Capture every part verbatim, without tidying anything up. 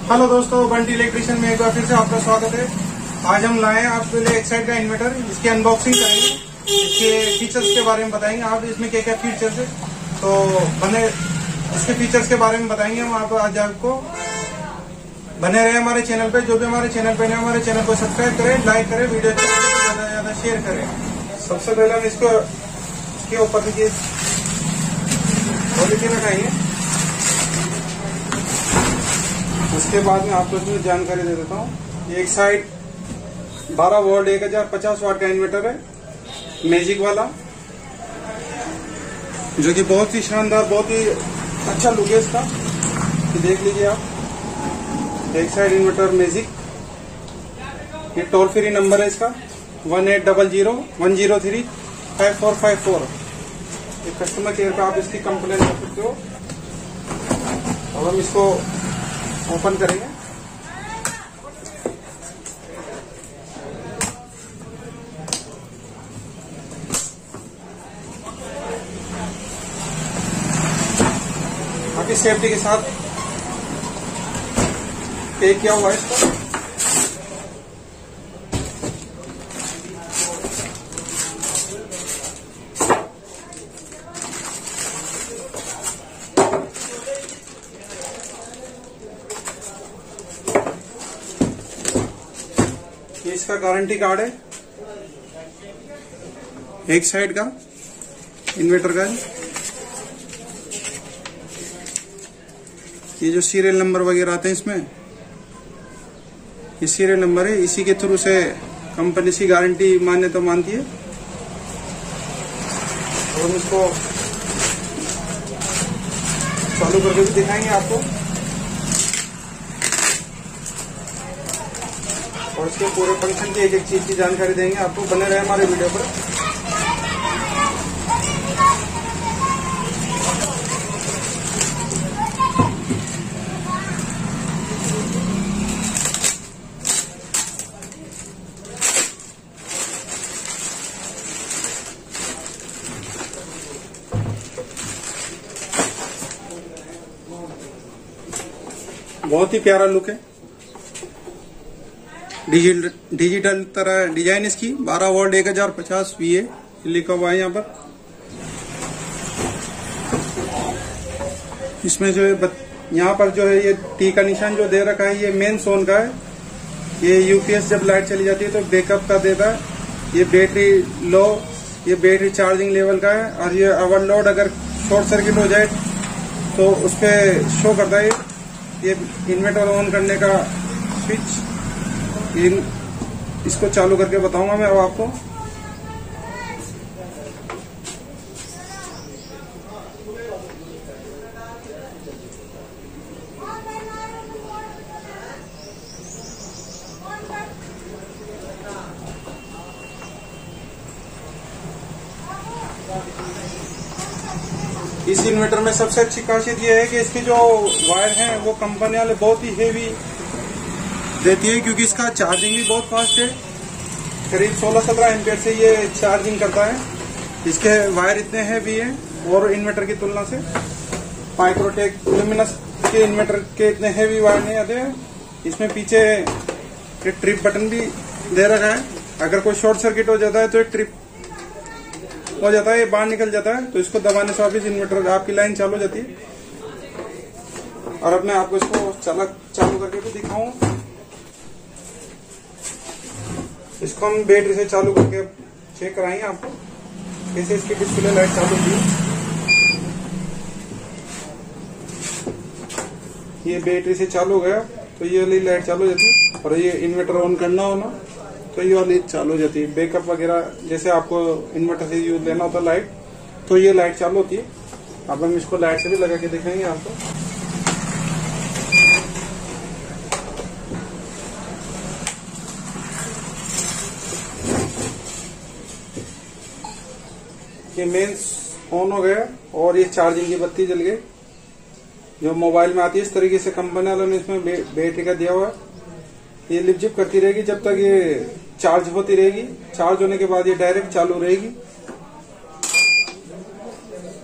Hello दोस्तों, Bunty electrician में एक बार फिर से आपका स्वागत है। आज हम लाए हैं आपके लिए एक साइड का इन्वर्टर। इसकी अनबॉक्सिंग करेंगे, इसके फीचर्स के बारे में बताएंगे आप, इसमें क्या क्या फीचर्स है तो बने इसके फीचर्स के बारे में बताएंगे हम आप आज आपको। बने रहे हमारे चैनल पे। जो भी हमारे चैनल पे है हमारे चैनल को सब्सक्राइब करें, लाइक करें, वीडियो अच्छी लगे तो ज्यादा से ज्यादा शेयर करें। सबसे पहले हम इसको इसके ऊपर देखिए क्वालिटी रखाएंगे। उसके बाद में आपको इसमें जानकारी दे देता हूँ। एक साइड बारह वोल्ट एक हजार पचास वाट का इन्वर्टर है, मैजिक वाला, जो कि बहुत ही शानदार, बहुत ही अच्छा लुक है इसका। तो देख लीजिए आप, एक साइड इन्वर्टर मैजिक। ये टोल फ्री नंबर है इसका one eight double zero one zero three five four five four. ये कस्टमर केयर पे आप इसकी कंप्लेन कर सकते हो। और हम इसको ओपन करेंगे। काफी सेफ्टी के साथ पैक किया हुआ है इसको। ये इसका गारंटी कार्ड है, एक साइड का इन्वर्टर का। ये जो सीरियल नंबर वगैरह आते हैं इसमें, ये सीरियल नंबर है, इसी के थ्रू से कंपनी इसकी गारंटी मान्यता तो मानती है। और हम इसको चालू करके भी दिखाएंगे आपको, और इसके पूरे फंक्शन की एक एक चीज की जानकारी देंगे आपको। बने रहे हमारे वीडियो पर। बहुत ही प्यारा लुक है, डिजिटल डिजिटल तरह डिजाइन इसकी। बारह वोल्ट एक हजार पचास वी ए लिखा हुआ है यहाँ पर। इसमें जो है यहाँ पर जो है ये टी का निशान जो दे रखा है, ये मेन सोन का है। ये यूपीएस जब लाइट चली जाती है तो बैकअप का देता है। ये बैटरी लो, ये बैटरी चार्जिंग लेवल का है। और ये ओवरलोड अगर शॉर्ट सर्किट हो जाए तो उस पर शो करता है ये इन्वर्टर ऑन करने का स्विच। इन इसको चालू करके बताऊंगा मैं अब आपको। इस इन्वर्टर में सबसे अच्छी खासियत यह है कि इसके जो वायर हैं वो कंपनी वाले बहुत ही हेवी देती है, क्योंकि इसका चार्जिंग भी बहुत फास्ट है। करीब सोलह सत्रह एम्पियर से ये चार्जिंग करता है। इसके वायर इतने हैवी हैं और इन्वर्टर की तुलना से माइक्रोटेक लुमिनस के इन्वर्टर के इतने हैवी वायर नहीं आते हैं। इसमें पीछे एक ट्रिप बटन भी दे रखा है। अगर कोई शॉर्ट सर्किट हो जाता है तो एक ट्रिप हो जाता है, ये बाहर निकल जाता है, तो इसको दबाने से वापिस इन्वर्टर आपकी लाइन चालू हो जाती है। और अब मैं आपको इसको चालू चालू करके भी दिखाऊं। इसको हम बैटरी से चालू करके चेक कराएंगे आपको कैसे इसकी डिस्प्ले लाइट चालू होती है। ये बैटरी से चालू हो गया तो ये वाली लाइट चालू हो जाती है। और ये इन्वर्टर ऑन करना हो ना तो ये वाली चालू हो जाती है। बैकअप वगैरह जैसे आपको इन्वर्टर से यूज लेना होता लाइट, तो ये लाइट चालू होती है। अब हम इसको लाइट से भी लगा के दिखाएंगे आपको। ये मेंस ऑन हो गया और ये चार्जिंग की बत्ती जल गई जो मोबाइल में आती है। इस तरीके से कंपनी वालों ने इसमें बैटरी का दिया हुआ है। ये लिप जिप करती रहेगी जब तक ये चार्ज होती रहेगी। चार्ज होने के बाद ये डायरेक्ट चालू रहेगी।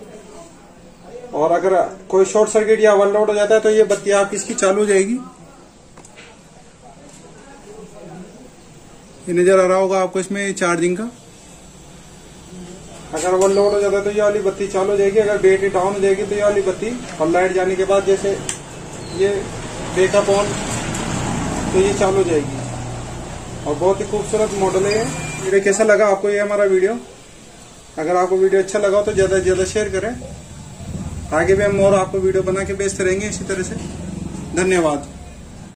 और अगर कोई शॉर्ट सर्किट या ओवरलोड हो जाता है तो ये बत्ती आपकी इसकी चालू हो जाएगी। ये नजर आ रहा होगा आपको इसमें चार्जिंग का। अगर वो लोड हो जाता है तो ये वाली बत्ती चालू हो जाएगी, अगर बैटरी डाउन हो जाएगी तो ये वाली बत्ती, और लाइट जाने के बाद जैसे ये बैकअप ऑन तो ये चालू हो जाएगी। और बहुत ही खूबसूरत मॉडल है ये। ये कैसा लगा आपको ये हमारा वीडियो? अगर आपको वीडियो अच्छा लगा हो तो ज्यादा से ज्यादा शेयर करें। आगे भी हम और आपको वीडियो बना के बेचते रहेंगे इसी तरह से। धन्यवाद।